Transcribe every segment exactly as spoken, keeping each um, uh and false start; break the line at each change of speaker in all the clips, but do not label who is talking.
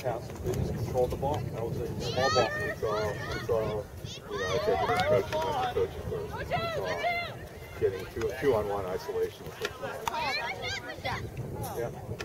pass. They just controlled the ball. That was a small ball. It's, uh, it's, uh, you know, I take it as coaches, not the coaches first. It's, uh, getting two, two on one isolation. Yeah.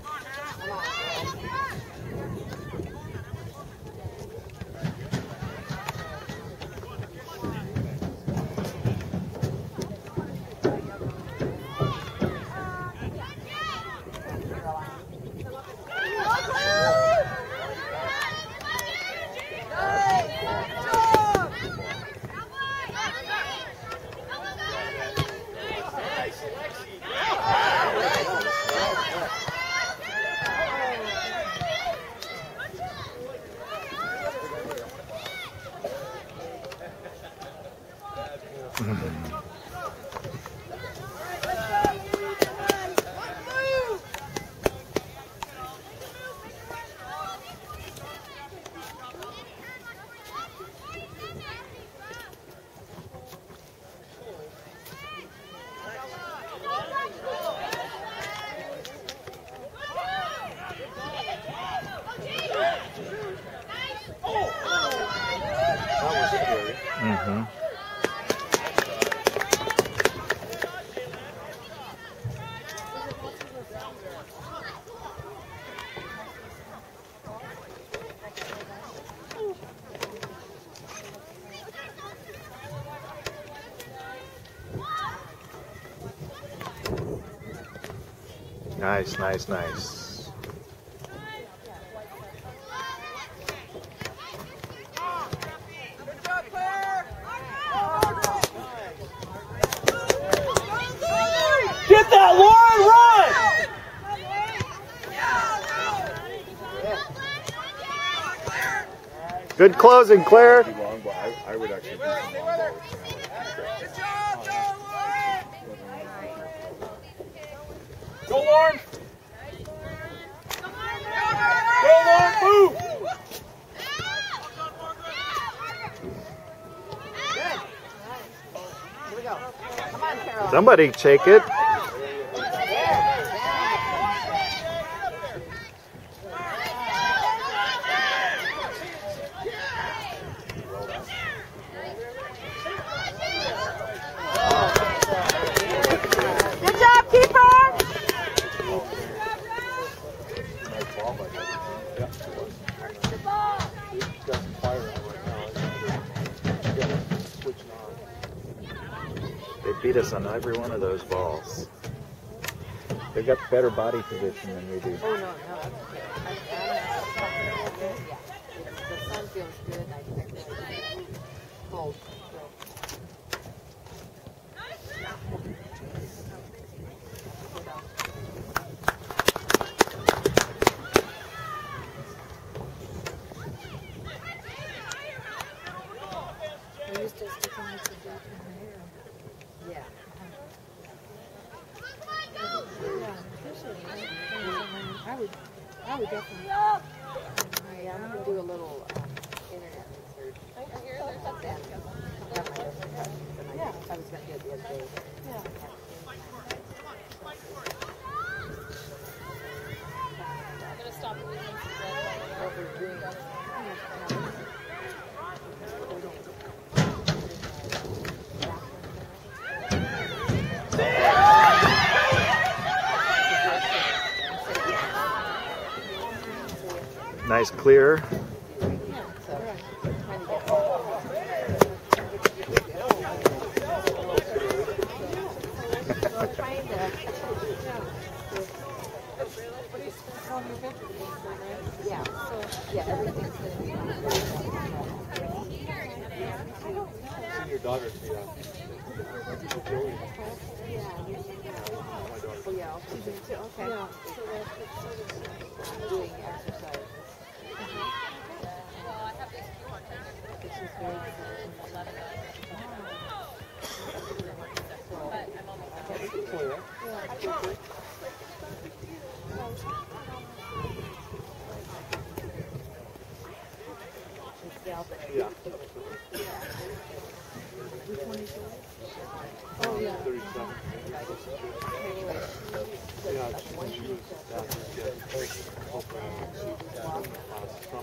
Mm-hmm. Nice, nice, nice.
Get that, Lauren, run!
Good closing, Claire.
Long ball. I, I would actually do some long balls.
Go, Lauren! Go, Lauren, move!
Here we go. Come on, Carol.
Somebody take it.
Good job, keeper!
They beat us on every one of those balls. They've got better body position than we do.
Oh, no, no, that's okay. Yeah. The sun feels good. I think it's cold. We used to stick them with the dirt in the hair. Yeah. I would, I would definitely. Yeah, I'm gonna do a little um, internet research. I hear there's something. Got my different questions, and I, I was gonna do it the other day. Yeah.
I'm gonna stop and listen to
What we're doing.
Nice clear.
Yeah, so, yeah, everything's gonna be on.
See your daughter see that.
Oh, yeah, I'll see you too, okay. Yeah. So that's doing exercise. Which is very
Yeah.
Oh, yeah.
thirty-seven.
Anyway.
Yeah, she was, that was, yeah, hope, uh, she was, uh,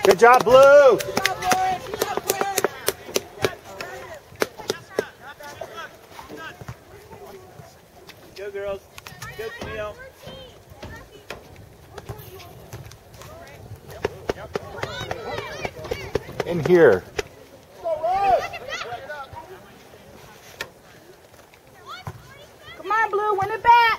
Good job, Blue.
Go, girls. Good, Neil.
In here.
Come on, Blue, win it back.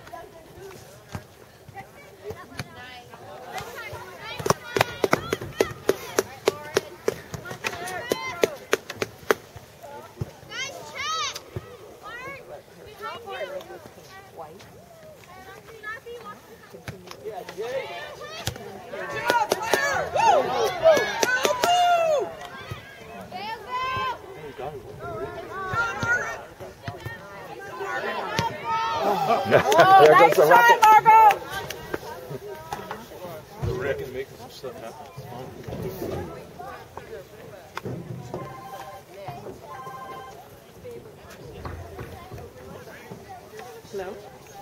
There goes the rocket.
Margo.
The wreck and making some stuff happen. It's fun.
Hello?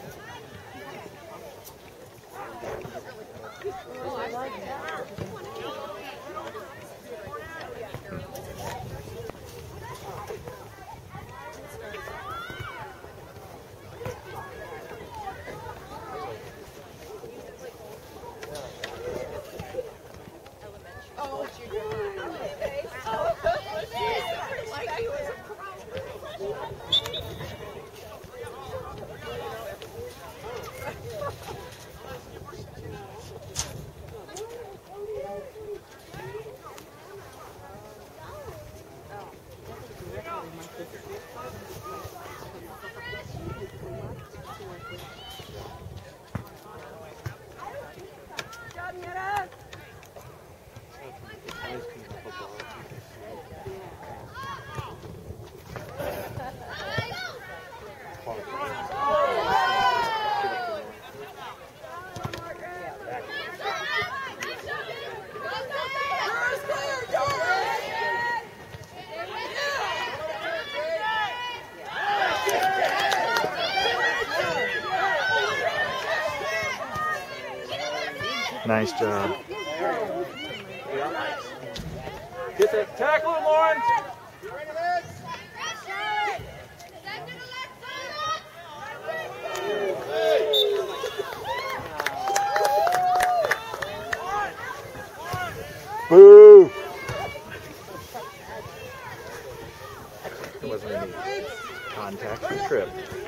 Nice job.
Get that tackle, Lawrence.
Boo! There wasn't any contact or trip.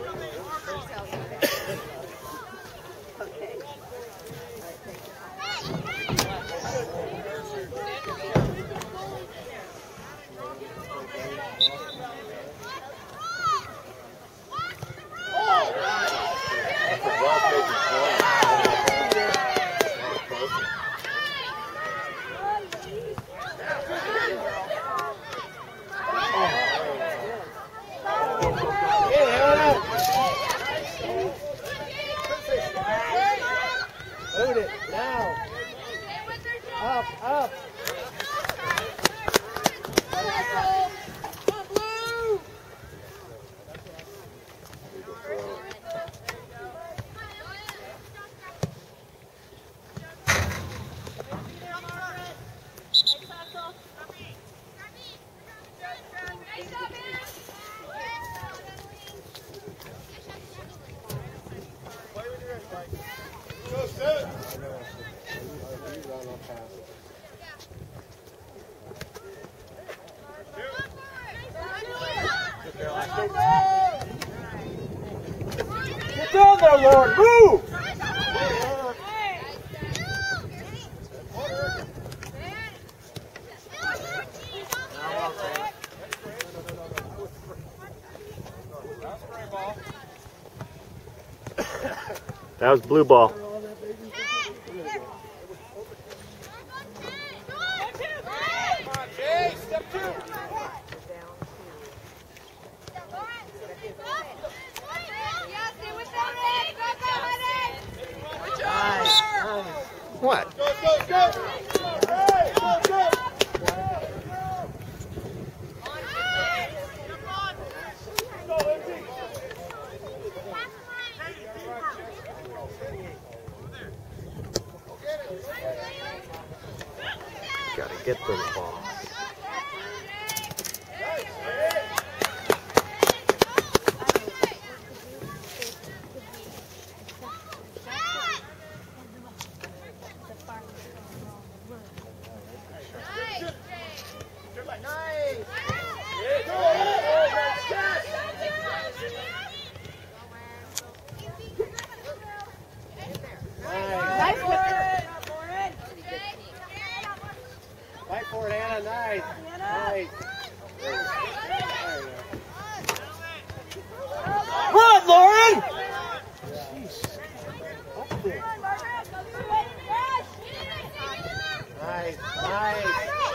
Load it now. Up, up. Get down there, Lord. Move!
That was blue ball. What?
Go, go, go! Hey, go, go!
get those balls.
Fight for it, Anna. Nice. Nice.
Run, Lauren!
Nice. Nice.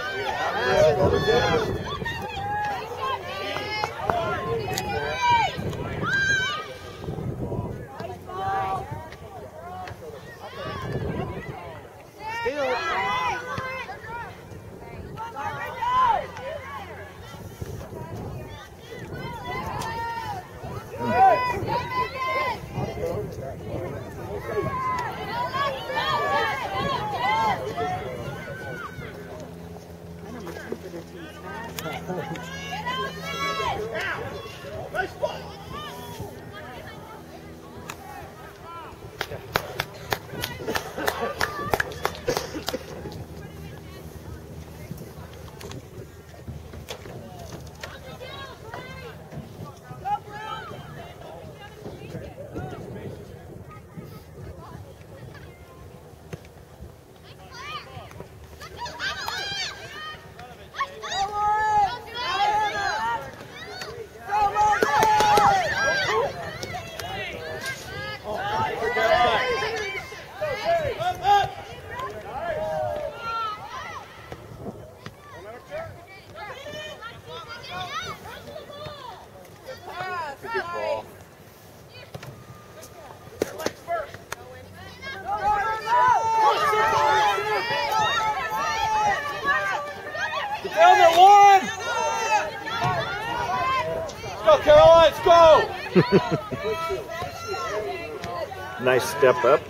Good ball.
Get down there, Lauren! Let's go, Caroline, let's go!
Nice step up.